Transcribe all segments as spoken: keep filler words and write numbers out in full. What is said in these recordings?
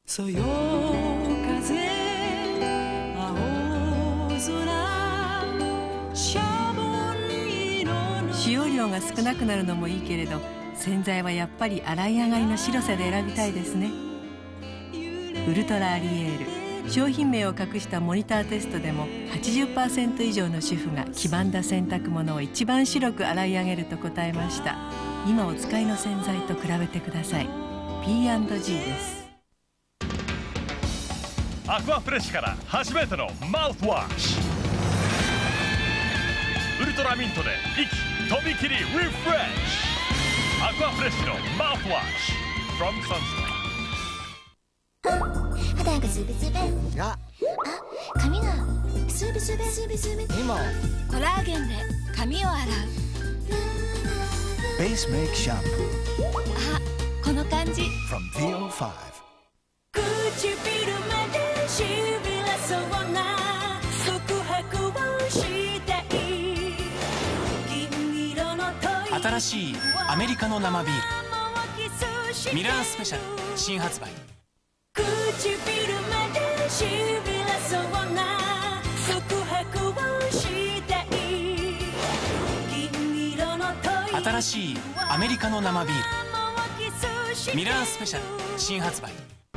そよ風青空シャボン色の使用量が少なくなるのもいいけれど、洗剤はやっぱり洗い上がりの白さで選びたいですね。ウルトラアリエール、商品名を隠したモニターテストでも はちじゅっパーセント 以上の主婦が黄ばんだ洗濯物を一番白く洗い上げると答えました。今お使いの洗剤と比べてください。 ピーアンドジー です。 アクアフレッシュから初めてのマウスワッシュ、ウルトラミントで息とびきりリフレッシュ。アクアフレッシュのマウスワッシュ from Sunspot。 肌がズベズベ、あ、髪がスベスベスベスベ、 今コラーゲンで髪を洗う。 ベースメイクシャンプあ、この感じ from ビーオーファイブ。 唇までしびれそうな告白をしたい。銀色のトイ新しいアメリカの生ビールミラースペシャル新発売。 唇までしびれそうな告白をしたい。銀色のトイ新しいアメリカの生ビールミラースペシャル新発売。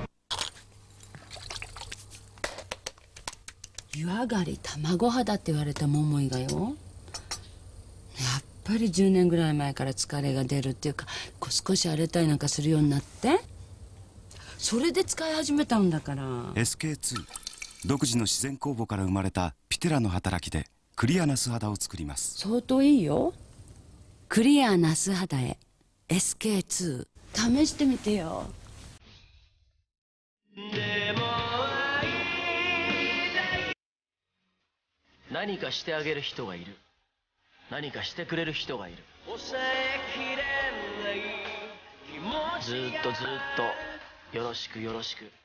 湯上がり卵肌って言われた桃井がよ、やっぱりじゅうねんぐらい前から疲れが出るっていうか、こう少し荒れたりなんかするようになって、それで使い始めたんだから。 エスケーツー 独自の自然酵母から生まれたピテラの働きでクリアな素肌を作ります。 相当いいよ。クリアな素肌へ エスケーツー 試してみてよ。 何かしてあげる人がいる、何かしてくれる人がいる。ずーっとずーっとよろしくよろしく。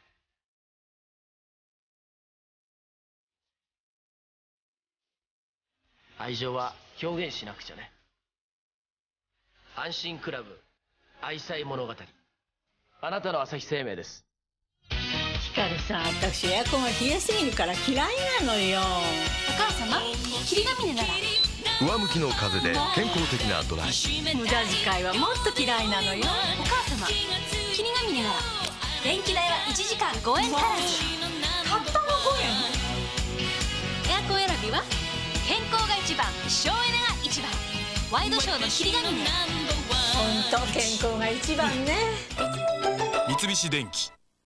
愛情は表現しなくちゃね。安心クラブ愛妻物語、あなたの朝日生命です。 ヒカルさん、私エアコンが冷えすぎるから嫌いなのよ。 お母様、霧ヶ峰なら。 上向きの風で健康的なドライ。 無駄遣いはもっと嫌いなのよ。 お母様、霧ヶ峰なら。電気代はいちじかんごえん足らず。 たったのごえん。 エアコン選びは健康が一番、省エネが一番。ワイドショーの霧ヶ峰。 本当健康が一番ね。 三菱電機。